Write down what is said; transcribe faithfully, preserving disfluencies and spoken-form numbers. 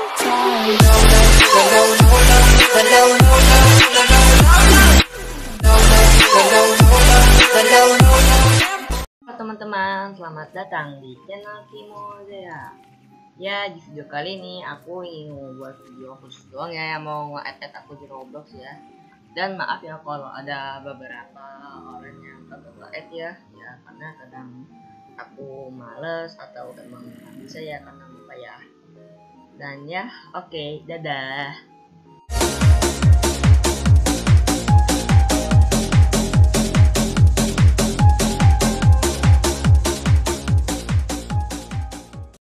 Teman-teman, selamat datang di channel Kimozea. Ya, di video kali ini aku ingin membuat video khusus doang ya, yang mau nge-add aku di Roblox ya. Dan maaf ya kalau ada beberapa orang yang kagak nge-add ya, ya karena kadang aku males atau emang nggak bisa ya karena lupa ya. Dan ya, oke, okay, dadah.